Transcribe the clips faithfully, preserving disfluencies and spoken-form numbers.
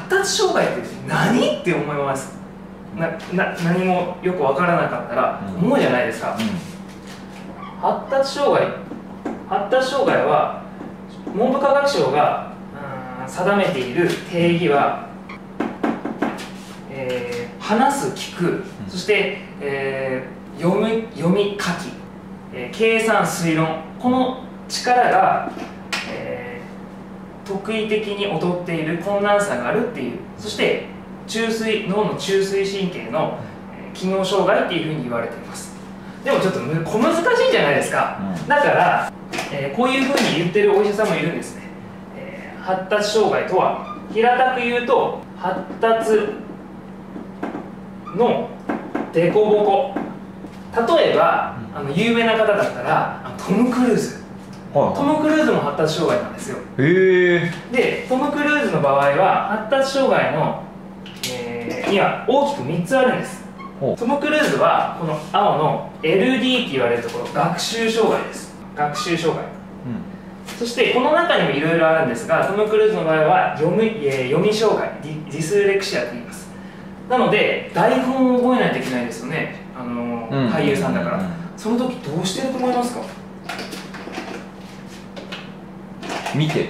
達障害って何って思います。なな何もよくわからなかったら思うじゃないですか。うん、発達障害発達障害は文部科学省が定めている定義は、えー、話す、聞く、そして、えー、読み、読み書き、えー、計算、推論、この力が、えー、特異的に劣っている困難さがあるっていう、そして中枢脳の中枢神経の、えー、機能障害っていうふうに言われています。でもちょっと小難しいじゃないですか。うん、だから、えー、こういうふうに言ってるお医者さんもいるんですね。えー、発達障害とは平たく言うと、発達のデコボコ。例えば、うん、あの有名な方だったらあのトム・クルーズ、はい、トム・クルーズも発達障害なんですよ。へー。でトム・クルーズの場合は発達障害の、えー、には大きくみっつあるんです。トム・クルーズはこの青の エルディー って言われるところ、学習障害です。学習障害、うん、そしてこの中にもいろいろあるんですが、トム・クルーズの場合は読み、えー、読み障害、ディ、ディスレクシアと言います。なので台本を覚えないといけないですよね、あのーうん、俳優さんだから、うん、その時どうしてると思いますか？ 見て、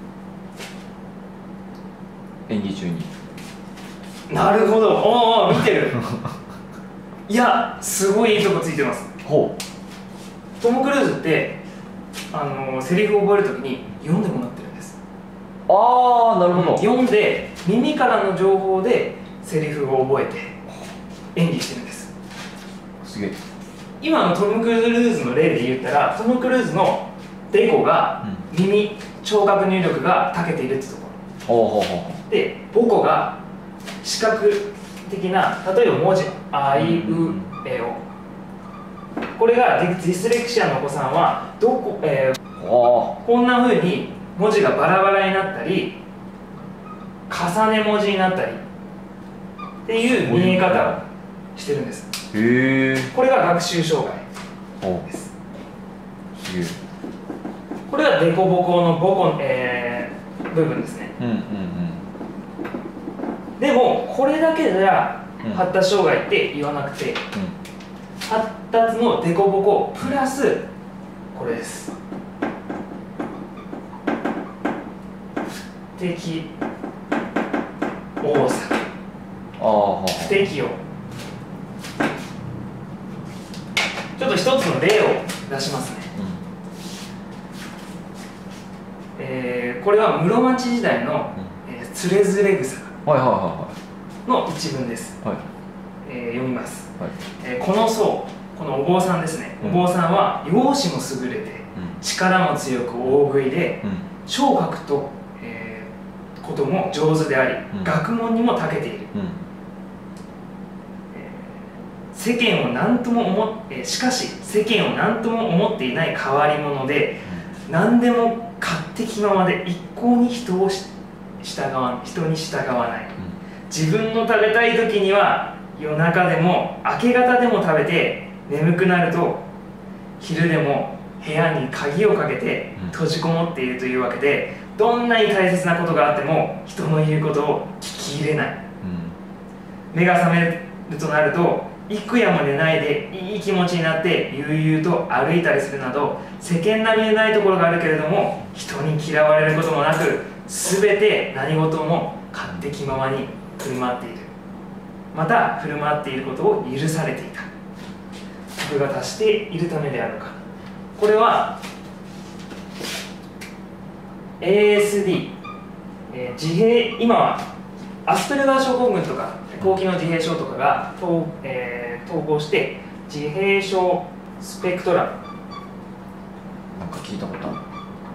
演技中に。 なるほど、おお、見てるいや、すごいいいとこついてます。ほう。トム・クルーズってあのセリフを覚えるときに読んでもらってるんです。 ああ、なるほど、うん、 読んで耳からの情報でセリフを覚えて演技してるんです。 すげえ。 今のトム・クルーズの例で言ったら、トム・クルーズのデコが耳、うん、聴覚入力が長けているってところ。ほうほうほう。でボコが視覚的な、例えば文字、あいうえお、これがディスレクシアのお子さんはどこ、えー、こんな風に文字がバラバラになったり重ね文字になったりっていう見え方をしてるんです。へえ。これが学習障害です。これがデコボコのボコ、えー、部分ですね。うんうんうん。でもこれだけじゃ発達障害って言わなくて、うん、発達のデコボコプラスこれです。不適応作、不適応。ちょっと一つの例を出しますね。うん、えー、これは室町時代の、えー、つれづれ草の一文です。はい、えー、読みます。はい、えー、この僧、このお坊さんですね、うん、お坊さんは容姿も優れて、うん、力も強く大食いで、うん、書を書くと、えー、ことも上手であり、うん、学問にも長けている、うん、えー、世間を何とも思っ、えー、しかし世間を何とも思っていない変わり者で、うん、何でも勝手気ままで一向に人をし従わ人に従わない、うん、自分の食べたい時には夜中でも明け方でも食べて、眠くなると昼でも部屋に鍵をかけて閉じこもっているというわけで、どんなに大切なことがあっても人の言うことを聞き入れない、うん、目が覚めるとなると幾夜も寝ないでいい気持ちになって悠々と歩いたりするなど、世間並みでないところがあるけれども人に嫌われることもなく、全て何事も勝手気ままに振る舞っている。また振る舞っていることを許されていた。徳が達しているためであるか。これは エーエスディー、えー、自閉、今はアスペルガー症候群とか後期の自閉症とかが統、えー、統合して自閉症スペクトラム、 なんか聞いたことある。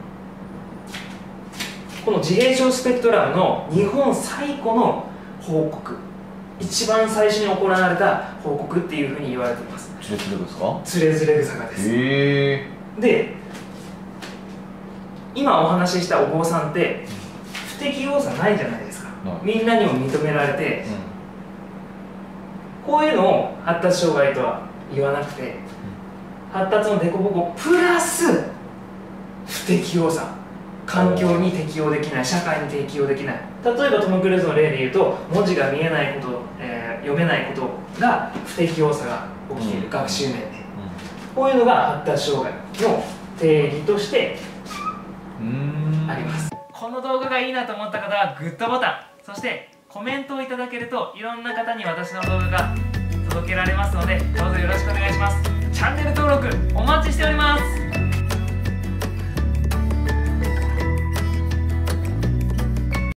この自閉症スペクトラムの日本最古の報告、一番最初に行われた報告っていうふうに言われています。 つれづれ草？ つれづれ草がです。へー。で、今お話ししたお坊さんって不適応さないじゃないですか。みんなにも認められて、うん、こういうのを発達障害とは言わなくて、うん、発達のデコボコプラス不適応さ、環境に適応できない、社会に適応できない、 例えばトム・クルーズの例で言うと、文字が見えないこと、えー、読めないことが不適応さが起きている、うん、学習面で、うん、こういうのが発達障害の定義としてあります。この動画がいいなと思った方はグッドボタン、そしてコメントをいただけるといろんな方に私の動画が届けられますので、どうぞよろしくお願いします。チャンネル登録お待ちしております。